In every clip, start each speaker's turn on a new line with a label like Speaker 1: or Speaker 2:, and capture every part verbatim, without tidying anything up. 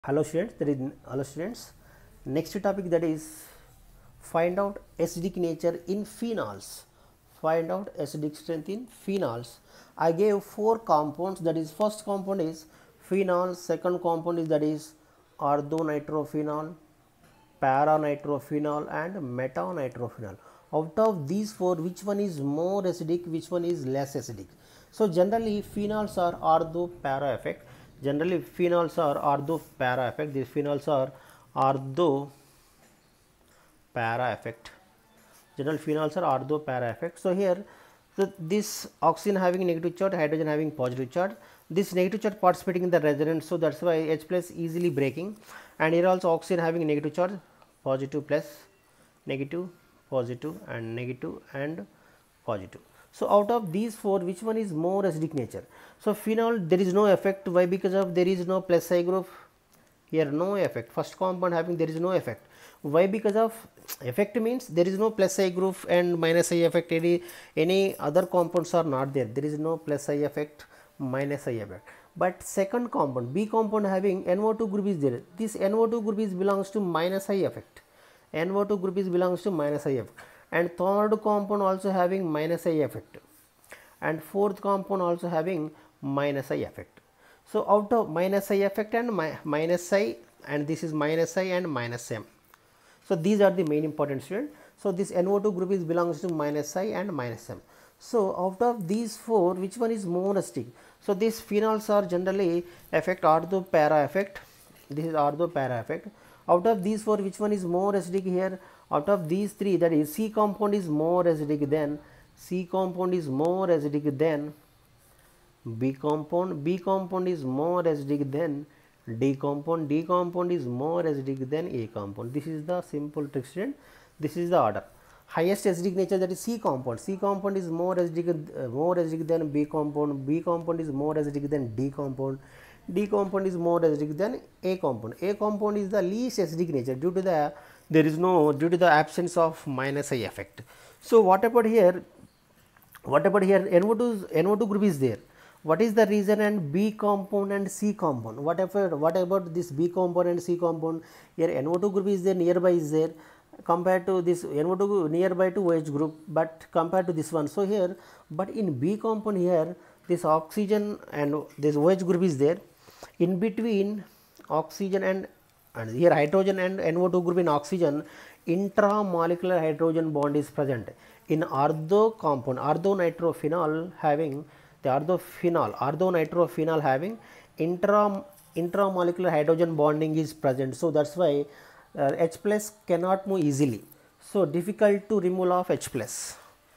Speaker 1: Hello students, that is hello students. Next topic, that is find out acidic nature in phenols. Find out acidic strength in phenols. I gave four compounds, that is first compound is phenol, second compound is that is orthonitrophenol, para-nitrophenol and meta-nitrophenol. Out of these four, which one is more acidic, which one is less acidic? So generally phenols are ortho-para effect. Generally phenols are ortho-para effect. These phenols are ortho-para effect. General phenols are ortho-para effect. So here, so this oxygen having negative charge, hydrogen having positive charge. This negative charge participating in the resonance, so that's why H plus easily breaking. And here also oxygen having negative charge, positive plus, negative, positive and negative and positive. So out of these four, which one is more acidic nature? So phenol, there is no effect. Why? Because of there is no plus I group. Here no effect. First compound having there is no effect. Why? Because of effect means there is no plus I group and minus I effect. Any any other compounds are not there. There is no plus I effect, minus I effect. But second compound, B compound having N O two group is there. This N O two group is belongs to minus I effect. N O two group is belongs to minus I effect. And third compound also having minus I effect. And fourth compound also having minus I effect. So out of minus I effect and mi minus I, and this is minus I and minus M. So these are the main important student. So this N O two group is belongs to minus I and minus M. So out of these four, which one is more acidic? So these phenols are generally effect ortho-para effect. This is ortho-para effect. Out of these four, which one is more acidic here? Out of these three, that is C compound is more acidic than C compound is more acidic than B compound. B compound is more acidic than D compound. D compound is more acidic than A compound. This is the simple trick, student. This is the order. Highest acidic nature, that is C compound. C compound is more acidic, uh, more acidic than B compound. B compound is more acidic than D compound. D compound is more acidic than A compound. A compound is the least acidic nature due to the there is no due to the absence of minus I effect. So what about here? What about here? N O two N O two group is there. What is the reason? And B compound and C compound. What about what about this B compound and C compound? Here N O two group is there, nearby is there. Compared to this N O two nearby to OH group, but compared to this one. So here, but in B compound here, this oxygen and this OH group is there. In between oxygen and and here hydrogen and N O two group in oxygen, intramolecular hydrogen bond is present. In ortho compound, orthonitrophenol having the orthophenol, orthonitrophenol having intra intramolecular hydrogen bonding is present. So that's why uh, H plus cannot move easily. So difficult to remove of H plus.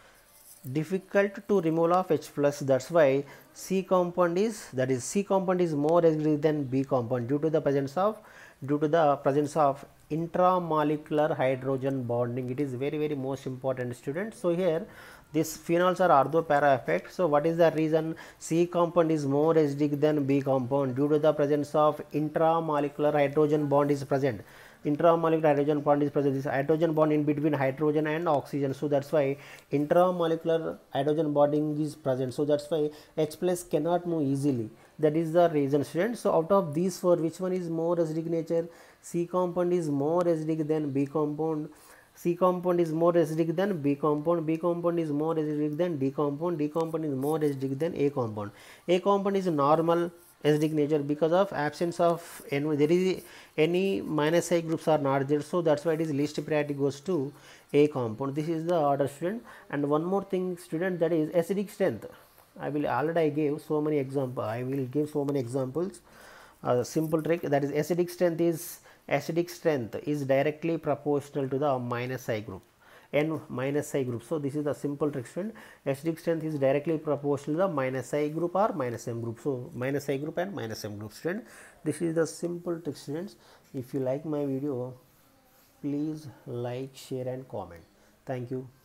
Speaker 1: Difficult to remove of H plus. That's why C compound is that is C compound is more acidic than B compound due to the presence of due to the presence of intramolecular hydrogen bonding. It is very very most important, student. So here these phenols are ortho-para effect. So what is the reason? C compound is more acidic than B compound due to the presence of intramolecular hydrogen bond is present. Intramolecular hydrogen bond is present. This hydrogen bond in between hydrogen and oxygen. So that's why intramolecular hydrogen bonding is present. So that's why H plus cannot move easily. That is the reason, students. So out of these four, which one is more acidic nature? C compound is more acidic than B compound. C compound is more acidic than B compound. B compound is more acidic than D compound. D compound is more acidic than A compound. A compound is normal acidic nature because of absence of N. There is any minus I groups are not there. So that's why it is least priority goes to A compound. This is the order, student. And one more thing, student, that is acidic strength. I will already I gave so many examples. I will give so many examples. Uh, simple trick, that is acidic strength is acidic strength is directly proportional to the minus I group. N minus I group. So this is the simple trick, student. Acidic strength is directly proportional to the minus I group or minus M group. So minus I group and minus M group, student. This is the simple trick, students. If you like my video, please like, share and comment. Thank you.